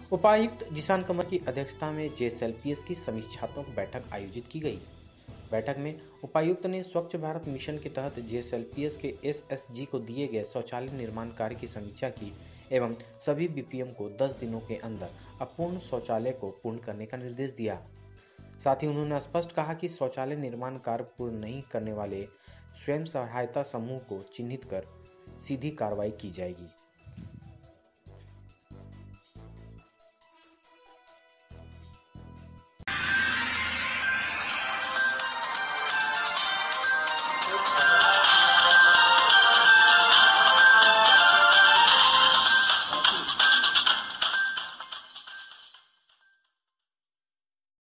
उपायुक्त जिशान कमर की अध्यक्षता में जेएसएलपीएस की समीक्षात्मक बैठक आयोजित की गई। बैठक में उपायुक्त ने स्वच्छ भारत मिशन के तहत जेएसएलपीएस के एसएसजी को दिए गए शौचालय निर्माण कार्य की समीक्षा की एवं सभी बीपीएम को 10 दिनों के अंदर अपूर्ण शौचालय को पूर्ण करने का निर्देश दिया। साथ ही उन्होंने स्पष्ट कहा कि शौचालय निर्माण कार्य पूर्ण नहीं करने वाले स्वयं सहायता समूह को चिन्हित कर सीधी कार्रवाई की जाएगी।